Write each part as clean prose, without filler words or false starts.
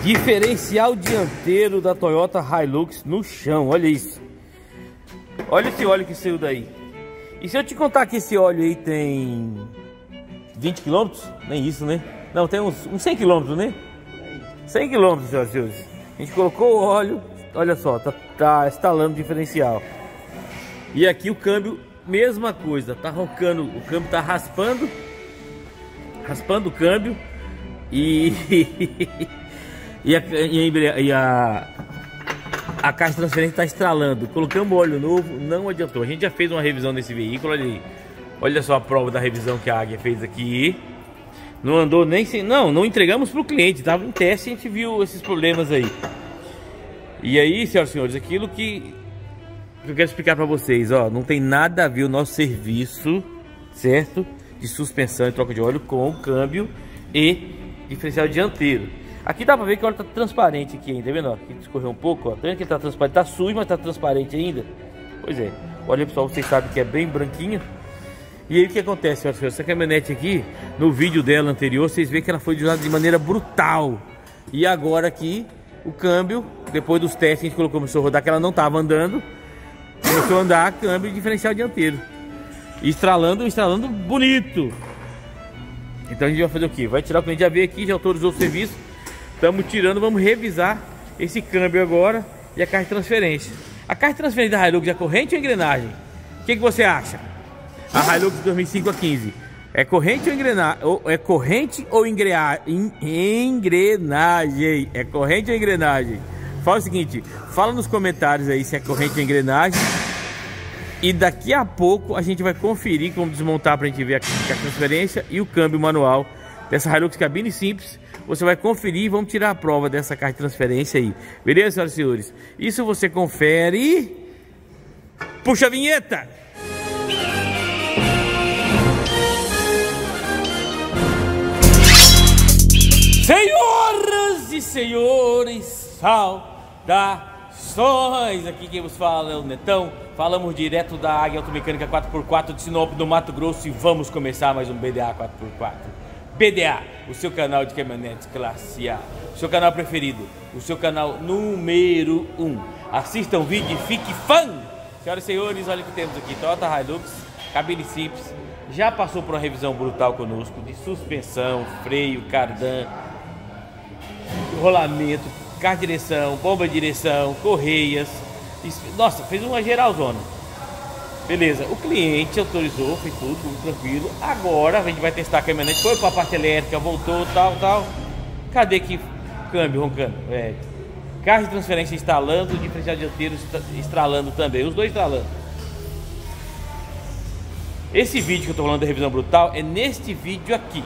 Diferencial dianteiro da Toyota Hilux no chão, olha isso. Olha esse óleo que saiu daí. E se eu te contar que esse óleo aí tem 20 km? Nem isso, né? Não, tem uns 100 km, né? 100 km, senhoras e senhores. A gente colocou o óleo, olha só, tá instalando o diferencial. E aqui o câmbio, mesma coisa, tá roncando, o câmbio tá raspando o câmbio e a caixa de transferência está estralando. Colocamos óleo novo, não adiantou. A gente já fez uma revisão nesse veículo, olha aí. Olha só a prova da revisão que a Águia fez aqui. Não andou nem sem... Não entregamos para o cliente, estava em teste e a gente viu esses problemas aí. E aí, senhoras e senhores, aquilo que eu quero explicar para vocês, ó, não tem nada a ver o nosso serviço, certo? De suspensão e troca de óleo com o câmbio e diferencial dianteiro. Aqui dá pra ver que o óleo tá transparente aqui ainda, tá vendo? Aqui escorreu um pouco, ó. Tá vendo que ele tá transparente? Tá sujo, mas tá transparente ainda. Pois é. Olha, pessoal, vocês sabem que é bem branquinho. E aí o que acontece, senhoras e senhores? Essa caminhonete aqui, no vídeo dela anterior, vocês veem que ela foi usada de maneira brutal. E agora aqui, o câmbio, depois dos testes que a gente colocou, começou a rodar, que ela não tava andando, começou a andar câmbio e diferencial dianteiro. E estralando bonito. Então a gente vai fazer o quê? Vai tirar o cliente, já veio aqui, já autorizou o serviço. Estamos tirando, vamos revisar esse câmbio agora e a caixa de transferência. A caixa de transferência da Hilux é corrente ou engrenagem? O que você acha? A Hilux 2005 a 15 é corrente ou engrenagem? É corrente ou engrenagem? É corrente ou engrenagem? Fala o seguinte, fala nos comentários aí se é corrente ou engrenagem. E daqui a pouco a gente vai conferir como desmontar para a gente ver a transferência e o câmbio manual dessa Hilux cabine simples. Você vai conferir e vamos tirar a prova dessa caixa de transferência aí. Beleza, senhoras e senhores? Isso você confere. Puxa a vinheta! Senhoras e senhores, saudações! Aqui quem vos fala é o Netão. Falamos direto da Águia Automecânica 4x4 de Sinop, do Mato Grosso. E vamos começar mais um BDA 4x4. BDA, o seu canal de caminhonetes classe A, o seu canal preferido, o seu canal número 1. Assista o vídeo e fique fã! Senhoras e senhores, olha o que temos aqui. Toyota Hilux, cabine simples. Já passou por uma revisão brutal conosco, de suspensão, freio, cardan, rolamento, carro de direção, bomba de direção, correias. Nossa, fez uma geralzona. Beleza, o cliente autorizou, fez tudo tranquilo. Agora a gente vai testar a caminhonete. Foi para a parte elétrica, voltou, tal. Cadê que câmbio roncando? Carro de transferência instalando, diferencial dianteiro estralando também. Os dois estralando. Esse vídeo que eu tô falando da revisão brutal é neste vídeo aqui.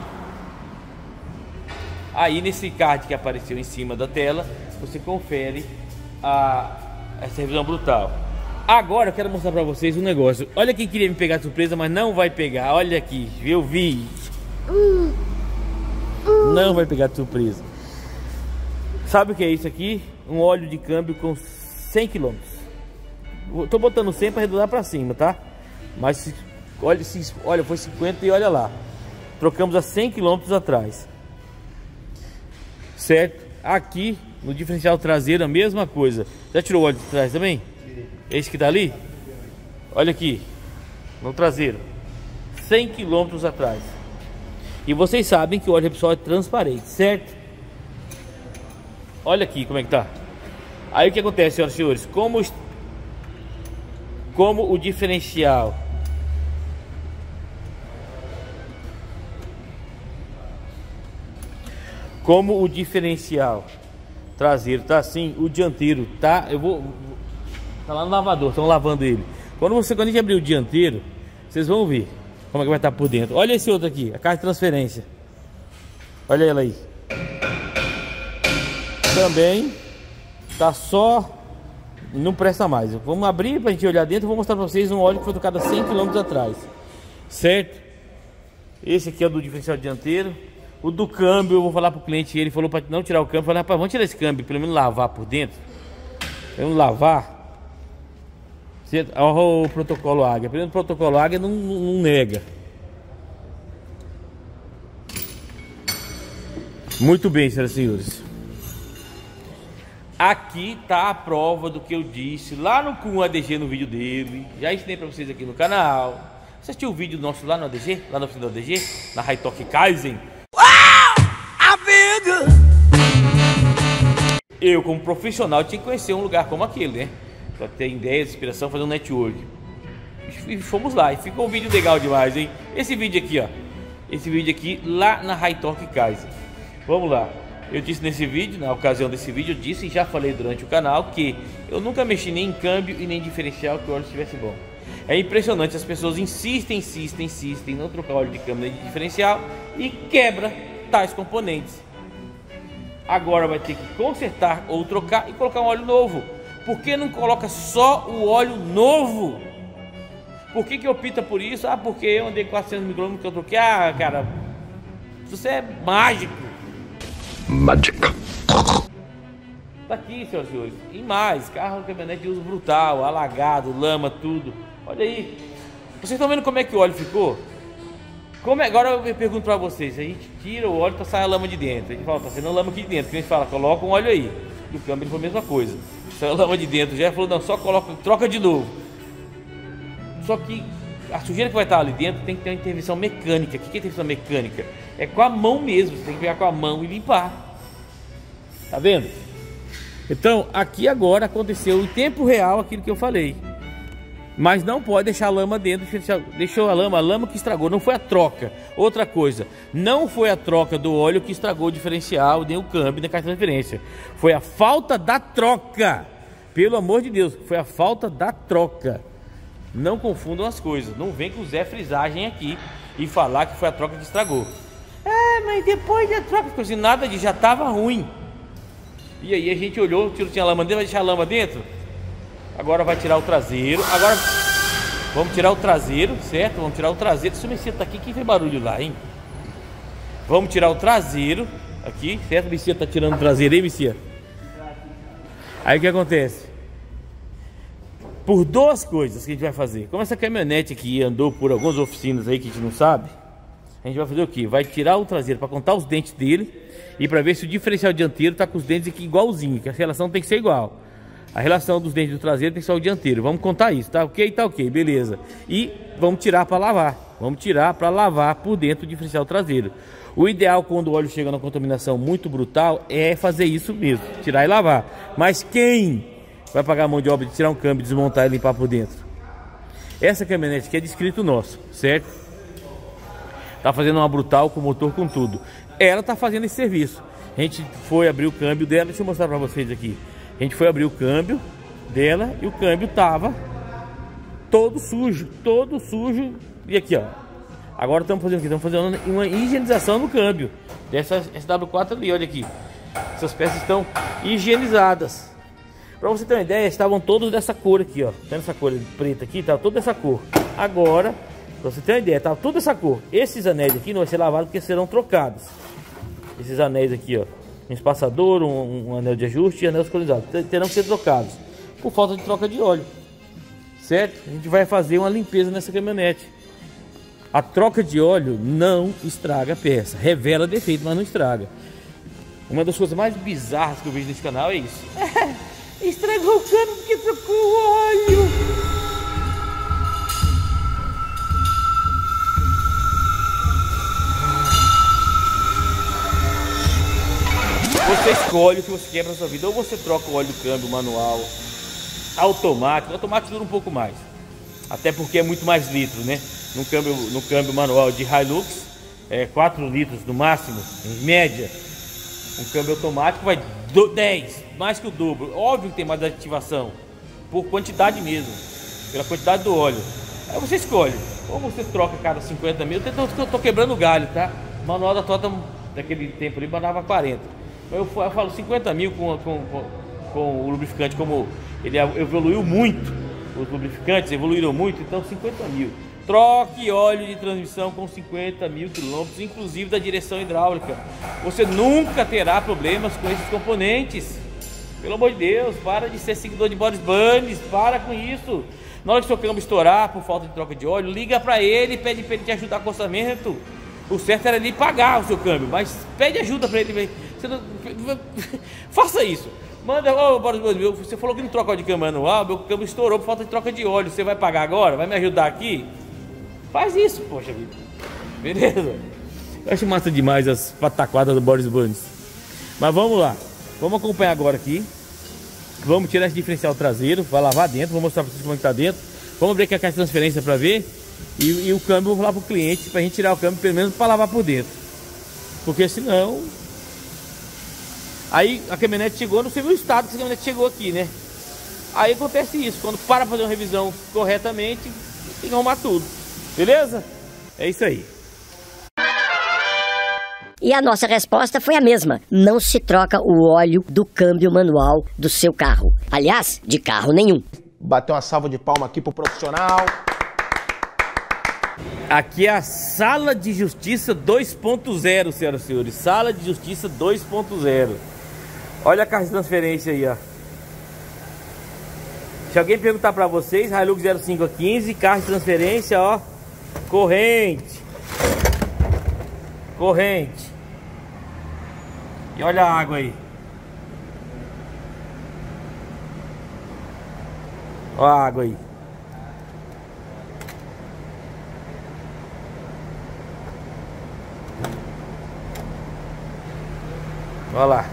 Aí nesse card que apareceu em cima da tela, você confere essa revisão brutal. Agora eu quero mostrar pra vocês um negócio. Olha quem queria me pegar de surpresa, mas não vai pegar. Olha aqui, eu vi. Não vai pegar de surpresa. Sabe o que é isso aqui? Um óleo de câmbio com 100 km. Tô botando 100 para arredondar para cima, tá? Mas olha, foi 50 e olha lá. Trocamos a 100 km atrás. Certo? Aqui no diferencial traseiro a mesma coisa. Já tirou o óleo de trás também? Esse que tá ali? Olha aqui, no traseiro, 100 km atrás. E vocês sabem que o óleo Repsol é transparente, certo? Olha aqui como é que tá. Aí o que acontece, senhoras e senhores? Como o diferencial traseiro tá assim, o dianteiro tá... Tá lá no lavador, estão lavando ele. Quando a gente abrir o dianteiro, vocês vão ver como é que vai estar por dentro. Olha esse outro aqui, a caixa de transferência. Olha ela aí. Também tá só... Não presta mais. Vamos abrir pra gente olhar dentro. Vou mostrar pra vocês um óleo que foi trocado há 100 km atrás. Certo? Esse aqui é o do diferencial dianteiro. O do câmbio, eu vou falar pro cliente. Ele falou pra não tirar o câmbio. Eu falei, rapaz, vamos tirar esse câmbio, pelo menos lavar por dentro. Vamos lavar. Olha o protocolo Águia. Primeiro, o protocolo Águia não nega. Muito bem, senhoras e senhores. Aqui tá a prova do que eu disse lá no com o ADG, no vídeo dele. Já ensinei para vocês aqui no canal. Você assistiu o vídeo nosso lá no ADG? Lá na oficina do ADG? Na High-Talk Kaizen? Eu, como profissional, tinha que conhecer um lugar como aquele, né? Pra ter ideias, inspiração, fazer um network. E fomos lá. E ficou um vídeo legal demais, hein? Esse vídeo aqui, ó. Esse vídeo aqui lá na High-Talk Kaizen. Vamos lá. Eu disse nesse vídeo, na ocasião desse vídeo, eu disse e já falei durante o canal que eu nunca mexi nem em câmbio e nem em diferencial que o óleo estivesse bom. É impressionante, as pessoas insistem em não trocar óleo de câmbio nem de diferencial e quebra tais componentes. Agora vai ter que consertar ou trocar e colocar um óleo novo. Por que não coloca só o óleo novo? Por que opta por isso? Ah, porque eu andei 400 mil quilômetros que eu troquei. Ah, cara, você é mágico. Mágica. Tá aqui, senhoras e senhores. E mais, carro, caminhonete de uso brutal, alagado, lama, tudo. Olha aí. Vocês estão vendo como é que o óleo ficou? Agora eu pergunto pra vocês. A gente tira o óleo e sai a lama de dentro. A gente fala, tá saindo lama aqui de dentro. A gente fala, coloca um óleo aí. E o câmbio foi a mesma coisa. Saiu a lama de dentro. Já falou, não, só coloca, troca de novo. Só que a sujeira que vai estar ali dentro tem que ter uma intervenção mecânica. O que é intervenção mecânica? É com a mão mesmo. Você tem que pegar com a mão e limpar. Tá vendo? Então, aqui agora aconteceu em tempo real aquilo que eu falei. Mas não pode deixar a lama dentro. Deixou a lama que estragou. Não foi a troca. Outra coisa, não foi a troca do óleo que estragou o diferencial, nem o câmbio, nem a caixa de transferência. Foi a falta da troca. Pelo amor de Deus, foi a falta da troca. Não confundam as coisas. Não vem com o Zé Frisagem aqui e falar que foi a troca que estragou. É, mas depois da troca ficou assim, nada de já estava ruim. E aí a gente olhou, tinha a lama dentro, vai deixar a lama dentro? Agora vai tirar o traseiro. Agora vamos tirar o traseiro, certo? Vamos tirar o traseiro. Se o Messias tá aqui, quem fez barulho lá, hein? Vamos tirar o traseiro aqui, certo? O Messias tá tirando o traseiro aí, Messias. Aí o que acontece? Por duas coisas que a gente vai fazer. Como essa caminhonete aqui andou por algumas oficinas aí que a gente não sabe, a gente vai fazer o que? Vai tirar o traseiro para contar os dentes dele e para ver se o diferencial dianteiro tá com os dentes aqui igualzinho, que a relação tem que ser igual. A relação dos dentes do traseiro tem que ser o dianteiro. Vamos contar isso, tá ok? Tá ok, beleza. E vamos tirar para lavar. Vamos tirar para lavar por dentro o diferencial traseiro. O ideal quando o óleo chega na contaminação muito brutal é fazer isso mesmo, tirar e lavar. Mas quem vai pagar a mão de obra de tirar um câmbio, desmontar e limpar por dentro? Essa caminhonete aqui é de inscrito nosso, certo? Tá fazendo uma brutal com motor, com tudo. Ela tá fazendo esse serviço. A gente foi abrir o câmbio dela. Deixa eu mostrar para vocês aqui. A gente foi abrir o câmbio dela e o câmbio tava todo sujo. E aqui, ó. Agora estamos fazendo o quê? Estamos fazendo uma higienização no câmbio dessa SW4 ali, olha aqui. Essas peças estão higienizadas. Para você ter uma ideia, estavam todos dessa cor aqui, ó. Tá essa cor preta aqui, tá toda essa cor. Agora, para você ter uma ideia, tá toda essa cor. Esses anéis aqui não vai ser lavado porque serão trocados. Esses anéis aqui, ó. Um espaçador, um anel de ajuste e anel sincronizado. Terão que ser trocados por falta de troca de óleo. Certo? A gente vai fazer uma limpeza nessa caminhonete. A troca de óleo não estraga a peça. Revela defeito, mas não estraga. Uma das coisas mais bizarras que eu vejo nesse canal é isso. Estragou o câmbio porque trocou o óleo. Você escolhe o que você quer para sua vida. Ou você troca o óleo do câmbio manual, automático. O automático dura um pouco mais, até porque é muito mais litro, né? No câmbio manual de Hilux é 4 litros no máximo, em média. Um câmbio automático vai 10, mais que o dobro. Óbvio que tem mais ativação, por quantidade mesmo, pela quantidade do óleo. Aí você escolhe, ou você troca cada 50 mil. Eu tô quebrando o galho, tá? O manual da Toyota daquele tempo ali mandava 40. Eu falo 50 mil com o lubrificante, como ele evoluiu muito, os lubrificantes evoluíram muito, então 50 mil. Troque óleo de transmissão com 50 mil quilômetros, inclusive da direção hidráulica. Você nunca terá problemas com esses componentes. Pelo amor de Deus, para de ser seguidor de Boris Bunny, para com isso. Na hora que seu câmbio estourar por falta de troca de óleo, liga para ele, pede para ele te ajudar com o orçamento. O certo era ele pagar o seu câmbio, mas pede ajuda para ele. Você não... Faça isso. Manda, você falou que não troca de câmbio manual, meu câmbio estourou por falta de troca de óleo. Você vai pagar agora? Vai me ajudar aqui? Faz isso, poxa vida. Beleza? Eu acho massa demais as pataquadas do Boris Bundes. Mas vamos lá. Vamos acompanhar agora aqui. Vamos tirar esse diferencial traseiro, vai lavar dentro, vou mostrar pra vocês como é que tá dentro. Vamos abrir aqui a caixa de transferência pra ver. E o câmbio eu vou lá pro cliente pra gente tirar o câmbio pelo menos pra lavar por dentro. Porque senão... Aí a caminhonete chegou, não sei o estado que essa caminhonete chegou aqui, né? Aí acontece isso, quando para fazer uma revisão corretamente, tem que arrumar tudo. Beleza? É isso aí. E a nossa resposta foi a mesma. Não se troca o óleo do câmbio manual do seu carro. Aliás, de carro nenhum. Bateu uma salva de palma aqui pro profissional. Aqui é a Sala de Justiça 2.0, senhoras e senhores. Sala de Justiça 2.0. Olha a caixa de transferência aí, ó. Se alguém perguntar pra vocês, Hilux 05 a 15, caixa de transferência, ó. Corrente. Corrente. E olha a água aí. Olha a água aí. Olha lá.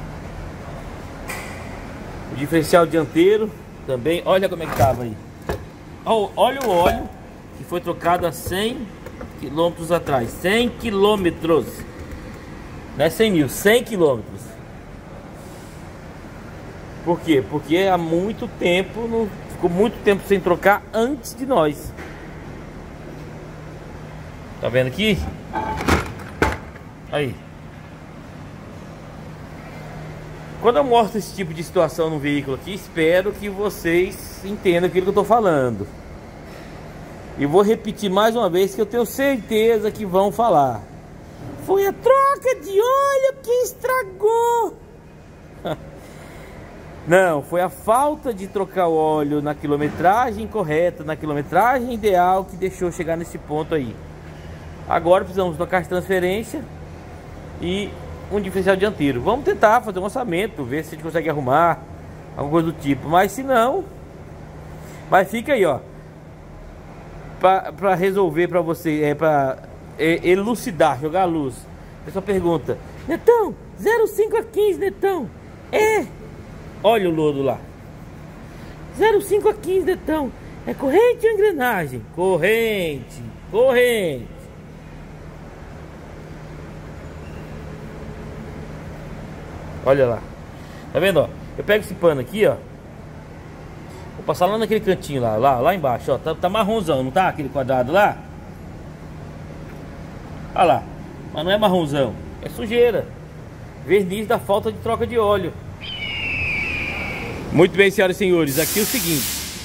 O diferencial dianteiro também. Olha como é que tava aí. Olha o óleo que foi trocado há 100 quilômetros atrás. 100 quilômetros. Não é 100 mil, 100 quilômetros. Por quê? Porque há muito tempo, ficou muito tempo sem trocar antes de nós. Tá vendo aqui? Aí. Quando eu mostro esse tipo de situação no veículo aqui, espero que vocês entendam aquilo que eu tô falando. E vou repetir mais uma vez que eu tenho certeza que vão falar. Foi a troca de óleo que estragou. Não, foi a falta de trocar o óleo na quilometragem correta, na quilometragem ideal que deixou chegar nesse ponto aí. Agora precisamos de uma caixa de transferência e um diferencial dianteiro. Vamos tentar fazer um orçamento, ver se a gente consegue arrumar alguma coisa do tipo. Mas se não, mas fica aí, ó, para resolver para você, para elucidar, jogar a luz. A pessoa pergunta: Netão, 05 a 15, Netão. Olha o lodo lá. 05 a 15, Netão. É corrente ou engrenagem? Corrente. Corrente. Olha lá. Tá vendo, ó? Eu pego esse pano aqui, ó. Vou passar lá naquele cantinho lá embaixo, ó. Tá marronzão, não tá? Aquele quadrado lá. Olha lá. Mas não é marronzão. É sujeira. Verniz da falta de troca de óleo. Muito bem, senhoras e senhores. Aqui é o seguinte.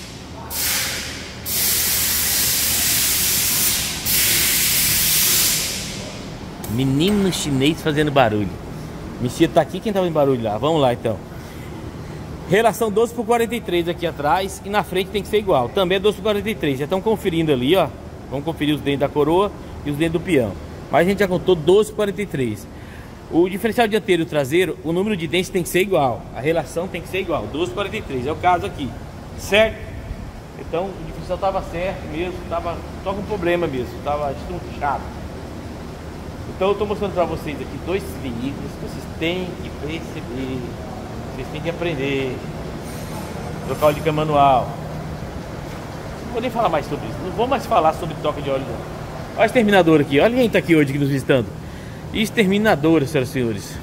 Menino chinês fazendo barulho. Mentira, tá aqui quem tava em barulho lá. Vamos lá então. Relação 12/43 aqui atrás. E na frente tem que ser igual. Também é 12/43. Já estão conferindo ali, ó. Vamos conferir os dentes da coroa e os dentes do peão. Mas a gente já contou 12/43. O diferencial dianteiro e o traseiro, o número de dentes tem que ser igual. A relação tem que ser igual. 12/43. É o caso aqui. Certo? Então o diferencial tava certo mesmo. Tava só com problema mesmo. Tava estrunchado. Então eu estou mostrando para vocês aqui dois veículos que vocês têm que perceber, vocês têm que aprender. Trocar óleo de câmbio manual. Não vou nem falar mais sobre isso, não vou mais falar sobre troca de óleo não. Olha a exterminadora aqui, olha quem está aqui hoje aqui nos visitando. Exterminadora, senhoras e senhores.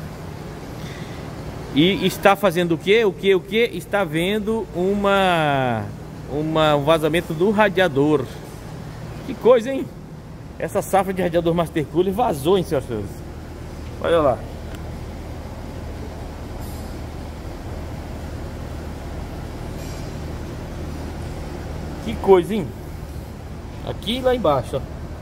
E está fazendo o quê? O quê? Está vendo um vazamento do radiador. Que coisa, hein? Essa safra de radiador Master Cooler vazou, hein, senhoras e senhores. Olha lá. Que coisa, hein? Aqui e lá embaixo, ó.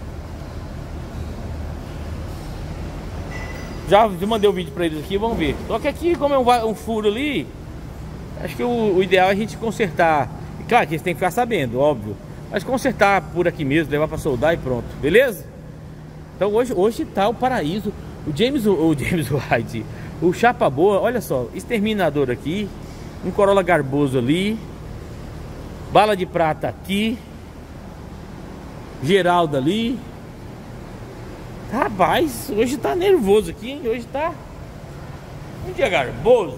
Já mandei o vídeo pra eles aqui, vamos ver. Só que aqui, como é um furo ali, acho que o ideal é a gente consertar. E claro que eles têm que ficar sabendo, óbvio. Mas consertar por aqui mesmo, levar para soldar e pronto, beleza? Então hoje tá o paraíso. O James White, O chapa boa, olha só, exterminador aqui, um Corolla garboso ali, bala de prata aqui, Geraldo ali. Rapaz, hoje tá nervoso aqui, hein? Hoje tá um dia garboso.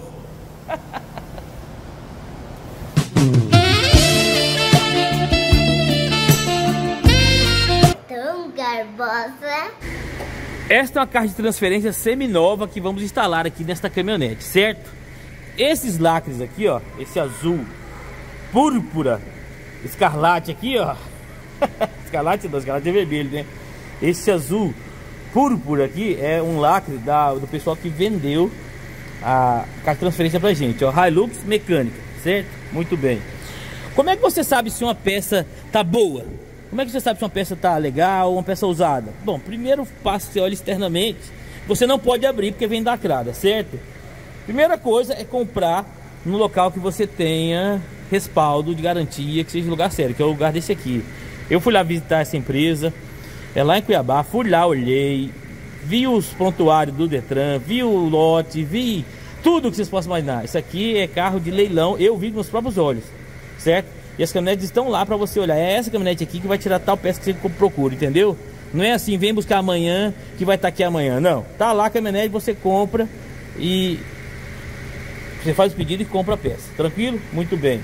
Tão garbosa. Esta é uma caixa de transferência semi-nova que vamos instalar aqui nesta caminhonete, certo? Esses lacres aqui, ó, esse azul púrpura, escarlate aqui, ó. Escarlate não, escarlate é vermelho, né? Esse azul púrpura aqui é um lacre do pessoal que vendeu a caixa de transferência pra gente, ó. Hilux mecânica, certo? Muito bem. Como é que você sabe se uma peça tá boa? Como é que você sabe se uma peça tá legal ou uma peça usada? Bom, primeiro passo, você olha externamente. Você não pode abrir porque vem lacrada, certo? Primeira coisa é comprar no local que você tenha respaldo de garantia, que seja lugar sério, que é o lugar desse aqui. Eu fui lá visitar essa empresa, é lá em Cuiabá, fui lá, olhei, vi os prontuários do Detran, vi o lote, vi tudo que vocês possam imaginar. Isso aqui é carro de leilão, eu vi com meus próprios olhos, certo? E as caminhonetes estão lá para você olhar. É essa caminhonete aqui que vai tirar tal peça que você procura, entendeu? Não é assim, vem buscar amanhã que vai estar aqui amanhã. Não, tá lá a caminhonete, você compra e você faz o pedido e compra a peça. Tranquilo? Muito bem.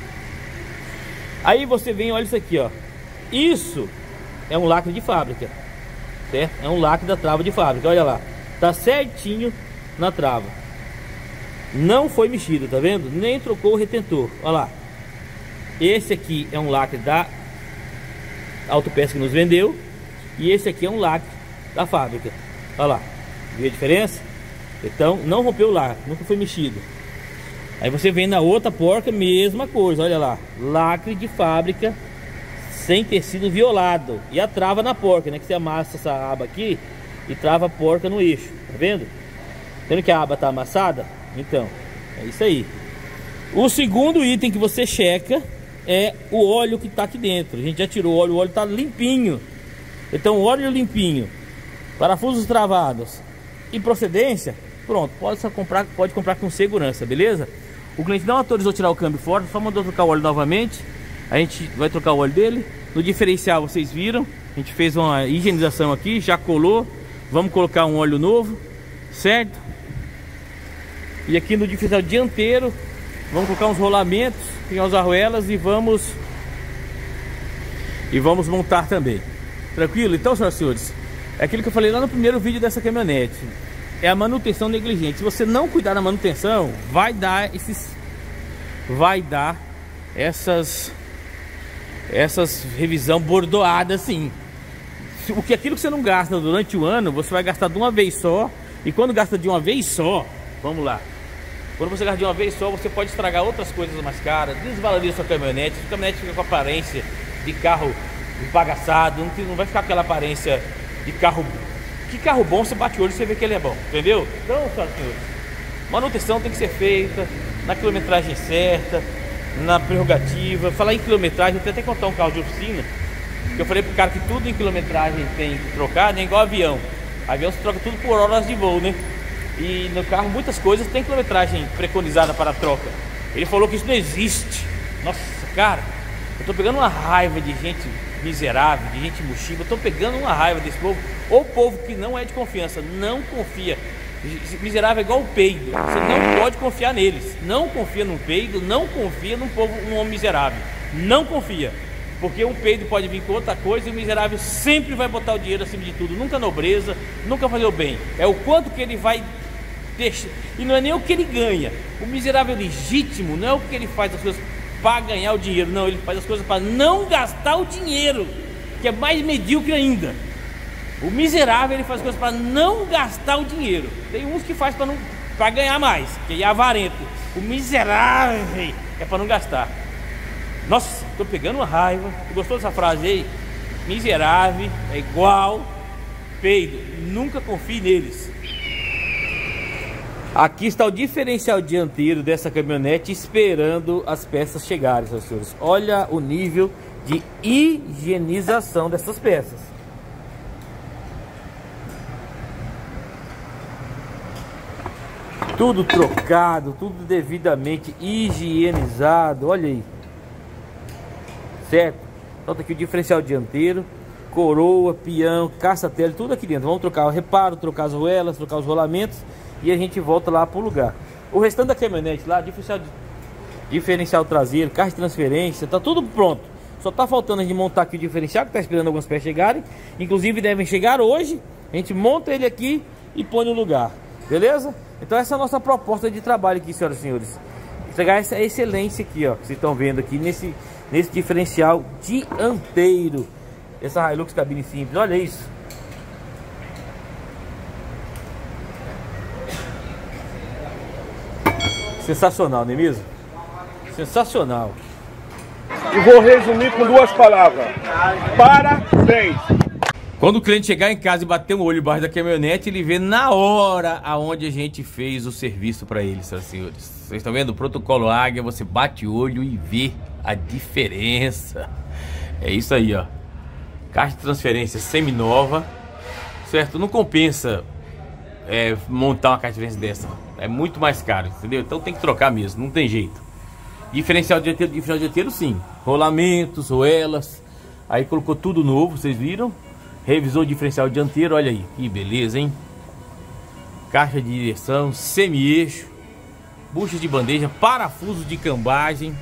Aí você vem, olha isso aqui, ó. Isso é um lacre de fábrica, certo? É um lacre da trava de fábrica, olha lá. Tá certinho na trava. Não foi mexido, tá vendo? Nem trocou o retentor, olha lá. Esse aqui é um lacre da Autopeça que nos vendeu. E esse aqui é um lacre da fábrica. Olha lá, viu a diferença? Então não rompeu o lacre, nunca foi mexido. Aí você vem na outra porca, mesma coisa, olha lá. Lacre de fábrica sem ter sido violado. E a trava na porca, né? Que você amassa essa aba aqui e trava a porca no eixo, tá vendo? Vendo que a aba tá amassada? Então, é isso aí. O segundo item que você checa é o óleo que tá aqui dentro. A gente já tirou o óleo tá limpinho. Então, óleo limpinho, parafusos travados e procedência, pronto, pode comprar com segurança, beleza? O cliente não autorizou tirar o câmbio fora, só mandou trocar o óleo novamente. A gente vai trocar o óleo dele. No diferencial, vocês viram, a gente fez uma higienização aqui, já colou. Vamos colocar um óleo novo, certo? E aqui no diferencial dianteiro, vamos colocar uns rolamentos, pegar as arruelas e vamos montar também. Tranquilo? Então, senhoras e senhores, é aquilo que eu falei lá no primeiro vídeo dessa caminhonete. É a manutenção negligente. Se você não cuidar da manutenção, vai dar essas revisão bordoadas assim. Aquilo que você não gasta durante o ano, você vai gastar de uma vez só. E quando gasta de uma vez só, vamos lá. Quando você gasta de uma vez só, você pode estragar outras coisas mais caras, desvaloriza sua caminhonete. A caminhonete fica com a aparência de carro bagaçado, não vai ficar aquela aparência de carro. Que carro bom, você bate o olho e você vê que ele é bom, entendeu? Então, senhoras e senhores, manutenção tem que ser feita na quilometragem certa, na prerrogativa. Falar em quilometragem, eu tenho até que contar um carro de oficina, que eu falei pro cara que tudo em quilometragem tem que trocar, né? Igual avião. Avião se troca tudo por horas de voo, né? E no carro muitas coisas tem quilometragem preconizada para troca. Ele falou que isso não existe. Nossa, cara, eu tô pegando uma raiva de gente miserável, de gente mochiva. Eu tô pegando uma raiva desse povo. Ou povo que não é de confiança, não confia. Miserável é igual o peido. Você não pode confiar neles. Não confia num peido, não confia num povo, num homem miserável. Não confia. Porque um peido pode vir com outra coisa e o miserável sempre vai botar o dinheiro acima de tudo. Nunca nobreza, nunca fazer o bem. É o quanto que ele vai deixar. E não é nem o que ele ganha. O miserável legítimo não é o que ele faz as coisas para ganhar o dinheiro. Não, ele faz as coisas para não gastar o dinheiro, que é mais medíocre ainda. O miserável, ele faz coisas para não gastar o dinheiro. Tem uns que faz para ganhar mais, que é avarento. O miserável é para não gastar. Nossa, tô pegando uma raiva. Gostou dessa frase aí? Miserável é igual peido. Nunca confie neles. Aqui está o diferencial dianteiro dessa caminhonete esperando as peças chegarem, senhoras e senhores. Olha o nível de higienização dessas peças. Tudo trocado, tudo devidamente higienizado. Olha aí. Certo? Então tá aqui o diferencial dianteiro, coroa, peão, caça-tele, tudo aqui dentro. Vamos trocar o reparo, trocar as roelas, trocar os rolamentos e a gente volta lá pro lugar. O restante da caminhonete lá, diferencial traseiro, caixa de transferência, tá tudo pronto. Só tá faltando a gente montar aqui o diferencial, que tá esperando algumas peças chegarem. Inclusive devem chegar hoje. A gente monta ele aqui e põe no lugar. Beleza? Então essa é a nossa proposta de trabalho aqui, senhoras e senhores. Entregar essa excelência aqui, ó, que vocês estão vendo aqui nesse diferencial dianteiro. Essa Hilux cabine simples, olha isso. Sensacional, não é mesmo? Sensacional. E vou resumir com 2 palavras. Parabéns! Quando o cliente chegar em casa e bater um olho embaixo da caminhonete, ele vê na hora aonde a gente fez o serviço para ele, senhoras e senhores. Vocês estão vendo o protocolo Águia? Você bate o olho e vê a diferença. É isso aí, ó. Caixa de transferência semi-nova, certo? Não compensa montar uma caixa de transferência dessa. É muito mais caro, entendeu? Então tem que trocar mesmo, não tem jeito. Diferencial dianteiro sim. Rolamentos, roelas. Aí colocou tudo novo, vocês viram? Revisou o diferencial dianteiro, olha aí. Que beleza, hein? Caixa de direção, semi-eixo, bucha de bandeja, parafuso de cambagem.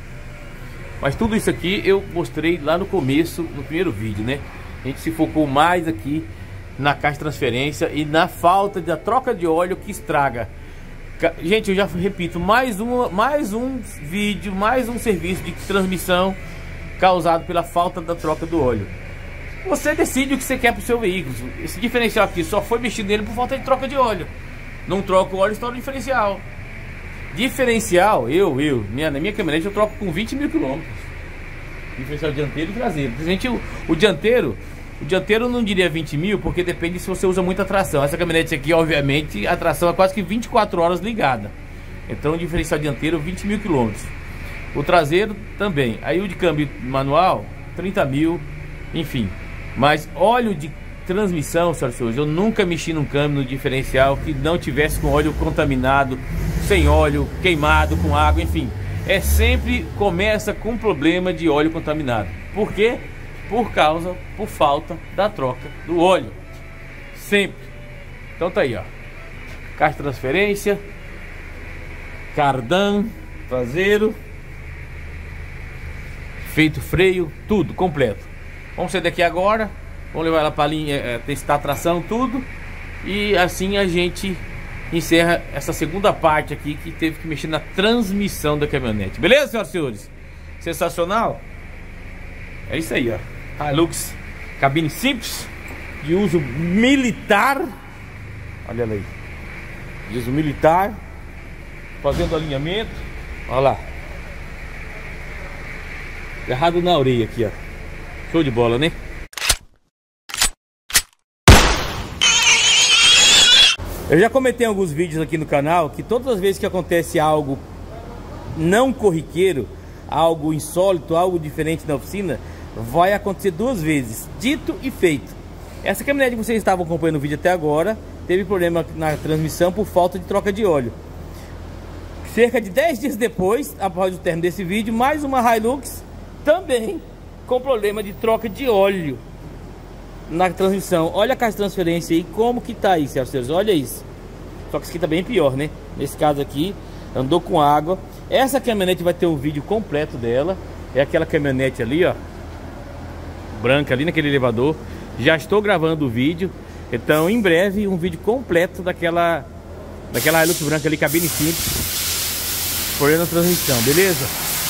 Mas tudo isso aqui eu mostrei lá no começo, no primeiro vídeo, né? A gente se focou mais aqui na caixa de transferência e na falta da troca de óleo que estraga. Gente, eu já repito, mais um vídeo, mais um serviço de transmissão causado pela falta da troca do óleo. Você decide o que você quer para o seu veículo. Esse diferencial aqui só foi mexido nele por falta de troca de óleo. Não troca o óleo, estoura o diferencial. Diferencial, na minha caminhonete eu troco com 20 mil quilômetros. Diferencial dianteiro e traseiro. Gente, o dianteiro eu não diria 20 mil, porque depende se você usa muita tração. Essa caminhonete aqui, obviamente, a tração é quase que 24 horas ligada. Então o diferencial dianteiro 20 mil quilômetros. O traseiro também. Aí o de câmbio manual, 30 mil, enfim. Mas óleo de transmissão, senhoras e senhores, eu nunca mexi num câmbio no diferencial que não tivesse com óleo contaminado, sem óleo, queimado, com água, enfim. Sempre começa com problema de óleo contaminado. Por quê? Por falta da troca do óleo. Sempre. Então tá aí, ó. Caixa de transferência, cardan, traseiro, feito freio, tudo completo. Vamos sair daqui agora, vamos levar ela para a linha, testar a tração, tudo. E assim a gente encerra essa segunda parte aqui, que teve que mexer na transmissão da caminhonete. Beleza, senhoras e senhores? Sensacional? É isso aí, ó. Hilux, cabine simples, de uso militar. Olha aí, de uso militar, fazendo alinhamento. Olha lá, agarrado na orelha aqui, ó. Show de bola, né? Eu já comentei em alguns vídeos aqui no canal que todas as vezes que acontece algo não corriqueiro, algo insólito, algo diferente na oficina, vai acontecer 2 vezes, dito e feito. Essa caminhonete que vocês estavam acompanhando o vídeo até agora teve problema na transmissão por falta de troca de óleo. Cerca de 10 dias depois, após o término desse vídeo, mais uma Hilux também com problema de troca de óleo na transmissão. Olha a caixa de transferência aí, como que tá aí, senhores, olha isso. Só que isso aqui tá bem pior, né? Nesse caso aqui, andou com água. Essa caminhonete vai ter um vídeo completo dela. É aquela caminhonete ali, ó, branca ali naquele elevador. Já estou gravando o vídeo. Então em breve um vídeo completo daquela Hilux branca ali, cabine simples, problema na transmissão, beleza?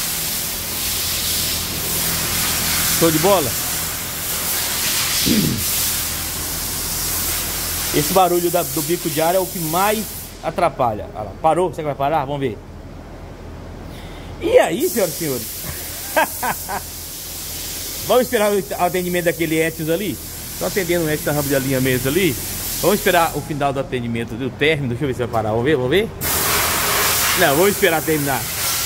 Show de bola? Esse barulho do bico de ar é o que mais atrapalha. Olha lá, parou? Você vai parar? Vamos ver. E aí, senhoras e senhores? Vamos esperar o atendimento daquele Etios ali. Estão atendendo o Etios da rampa de alinhamento ali. Vamos esperar o final do atendimento, do término. Deixa eu ver se vai parar. Vamos ver? Vamos ver? Não, vamos esperar terminar.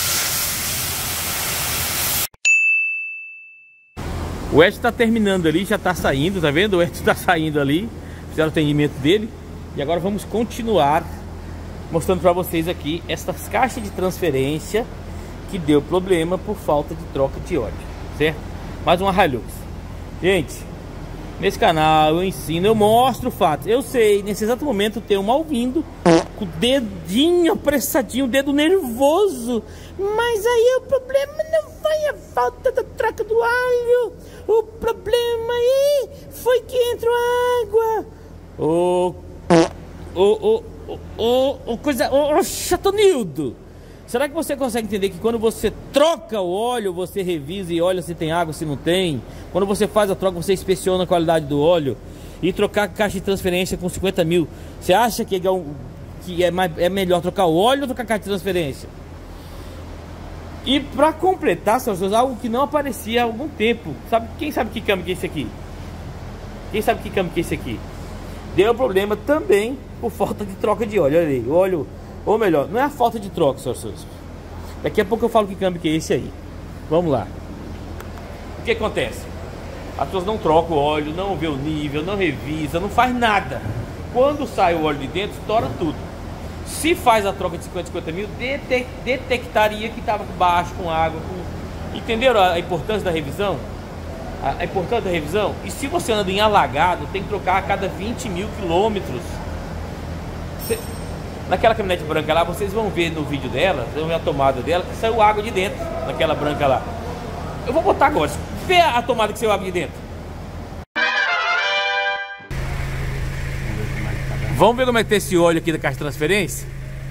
O Etios está terminando ali, já está saindo, tá vendo? O Etios está saindo ali. Fizeram o atendimento dele. E agora vamos continuar mostrando para vocês aqui essas caixas de transferência que deu problema por falta de troca de óleo, certo? Mais uma Hilux. Gente, nesse canal eu ensino, eu mostro fatos. Eu sei, nesse exato momento tem um mal-vindo com o dedinho apressadinho, o dedo nervoso. Mas aí o problema não foi a falta da troca do óleo. O problema aí foi que entrou água. Chatonildo, será que você consegue entender que quando você troca o óleo, você revisa e olha se tem água, se não tem? Quando você faz a troca, você inspeciona a qualidade do óleo. E trocar a caixa de transferência com 50 mil, você acha que é melhor trocar o óleo ou trocar a caixa de transferência? E para completar, algo que não aparecia há algum tempo. Quem sabe que câmbio que é esse aqui? Quem sabe que câmbio que é esse aqui? Deu problema também por falta de troca de óleo. Olha aí, o óleo, ou melhor, não é a falta de troca, senhores. Daqui a pouco eu falo que câmbio que é esse aí. Vamos lá. O que acontece? As pessoas não trocam o óleo, não vê o nível, não revisa, não faz nada. Quando sai o óleo de dentro, estoura tudo. Se faz a troca de 50 mil, detectaria que estava baixo, com água. Entenderam a importância da revisão? A importância da revisão? E se você anda em alagado, tem que trocar a cada 20 mil quilômetros. Naquela caminhonete branca lá, vocês vão ver no vídeo dela, vocês vão ver a tomada dela, que saiu água de dentro, naquela branca lá. Eu vou botar agora, vê a tomada que saiu água de dentro. Vamos ver como é que tem esse óleo aqui da caixa de transferência?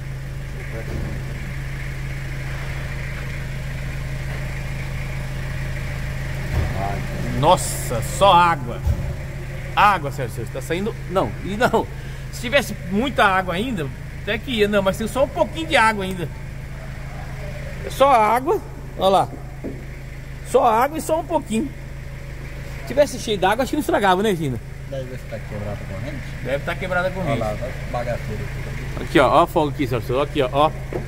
Nossa, só água. Água, Sérgio, tá saindo... Não, e não. Se tivesse muita água ainda, até que ia. Não, mas tem só um pouquinho de água ainda. É só água, olha lá. Só água e só um pouquinho. Se tivesse cheio d'água, acho que não estragava, né, Gina? Deve estar quebrada a corrente. Deve estar quebrada a corrente. Olha lá, bagaceira. Aqui, ó a folga aqui, Sérgio. Aqui, ó.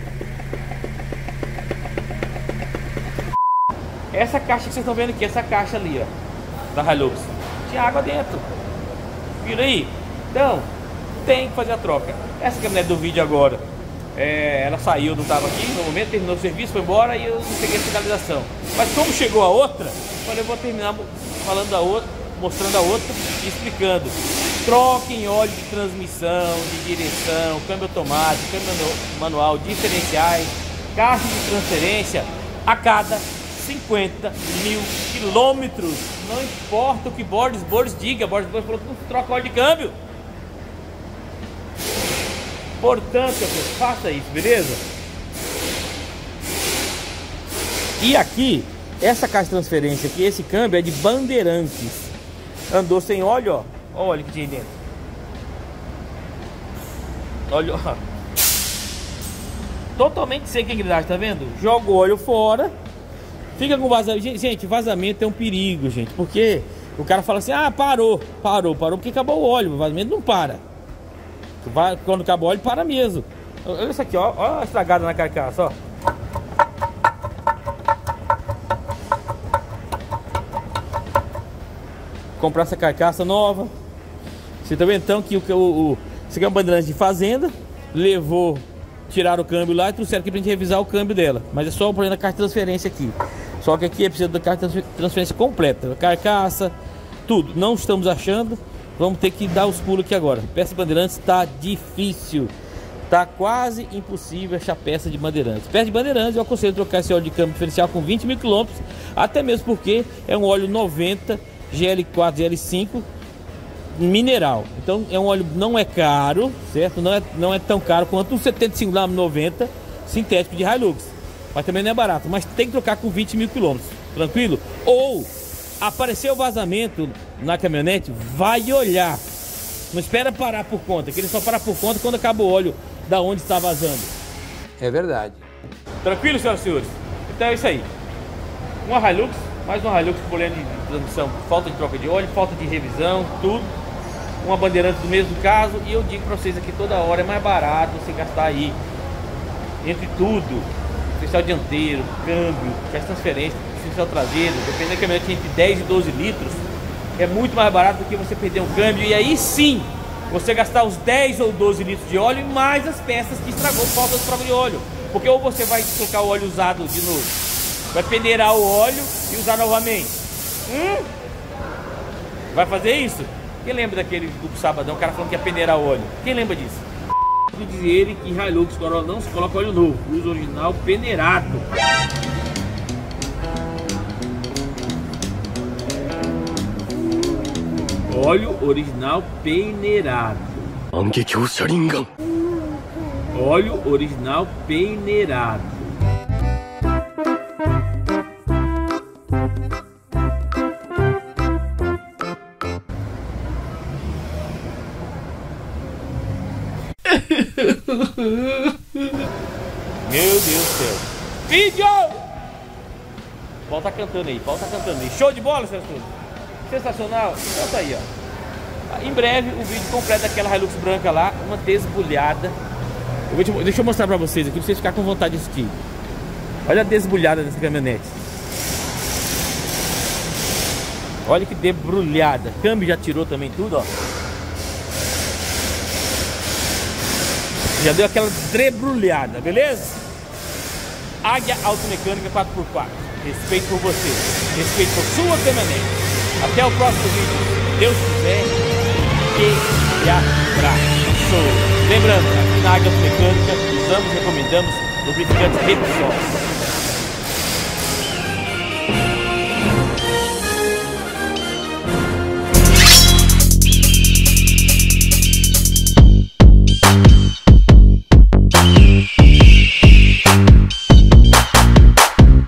Essa caixa que vocês estão vendo aqui, essa caixa ali, ó, da Hilux, tinha água dentro. Viram aí? Então, tem que fazer a troca. Essa caminhonete do vídeo agora, ela saiu, não estava aqui no momento, terminou o serviço, foi embora e eu não peguei a finalização. Mas como chegou a outra, eu vou terminar falando da outra, mostrando a outra e explicando. Troquem óleo de transmissão, de direção, câmbio automático, câmbio manual, diferenciais, caixa de transferência a cada 50 mil quilômetros. Não importa o que Boris diga, Boris falou que não troca óleo de câmbio. Portanto, faça isso, beleza? E aqui, essa caixa de transferência aqui, esse câmbio é de Bandeirantes. Andou sem óleo, ó. Olha o óleo que tinha aí dentro. Olha, ó. Totalmente sem engrenagem, tá vendo? Joga o óleo fora. Fica com vazamento. Gente, vazamento é um perigo, gente. Porque o cara fala assim, ah, parou porque acabou o óleo. O vazamento não para. Quando acaba o óleo, para mesmo. Olha isso aqui, ó. Olha a estragada na carcaça, ó. Comprar essa carcaça nova. Você tá vendo então que esse aqui é um Bandeirante de fazenda. Levou, tiraram o câmbio lá e trouxeram aqui pra gente revisar o câmbio dela. Mas é só o problema da caixa de transferência aqui. Só que aqui é preciso da caixa de transferência completa. Carcaça, tudo. Não estamos achando. Vamos ter que dar os pulos aqui agora. Peça de Bandeirantes tá difícil. Tá quase impossível achar peça de Bandeirantes. Peça de Bandeirantes, eu aconselho a trocar esse óleo de câmbio diferencial com 20 mil quilômetros. Até mesmo porque é um óleo 90 GL4, GL5 mineral. Então é um óleo, não é caro, certo? Não é tão caro quanto um 75 lá 90 sintético de Hilux. Mas também não é barato. Mas tem que trocar com 20 mil quilômetros. Tranquilo? Ou apareceu vazamento na caminhonete, vai olhar. Não espera parar por conta, que ele só para por conta quando acaba o óleo da onde está vazando. É verdade. Tranquilo, senhoras e senhores? Então é isso aí. Uma Hilux, mais uma Hilux com problema de transmissão, falta de troca de óleo, falta de revisão, tudo. Uma Bandeirante do mesmo caso. E eu digo para vocês aqui toda hora, é mais barato você gastar aí, entre tudo, diferencial dianteiro, câmbio, caixa de transferência, diferencial traseiro, dependendo da caminhonete entre 10 e 12 litros, é muito mais barato do que você perder um câmbio. E aí sim, você gastar os 10 ou 12 litros de óleo e mais as peças que estragou por falta de troca de óleo. Porque ou você vai trocar o óleo usado de novo, vai peneirar o óleo e usar novamente. Vai fazer isso? Quem lembra daquele do sabadão, o cara falando que ia peneirar o óleo? Quem lembra disso? Diz ele que Hilux Corolla não se coloca óleo novo, usa original peneirado. Óleo original peneirado. Óleo original peneirado. Meu Deus do céu. Vídeo! Paulo tá cantando aí, Paulo tá cantando aí. Show de bola, senhor. Sensacional. Então tá aí, ó. Em breve o vídeo completo daquela Hilux branca lá, uma desbulhada. Deixa eu mostrar pra vocês aqui, pra vocês ficarem com vontade de assistir. Olha a desbulhada dessa caminhonete. Olha que debrulhada. Câmbio já tirou também tudo, ó. Já deu aquela debrulhada, beleza? Águia Automecânica 4x4. Respeito por você. Respeito por sua caminhonete. Até o próximo vídeo. Deus quiser. E abraço. Lembrando, aqui na Águia Automecânica usamos e recomendamos lubrificantes Repsol.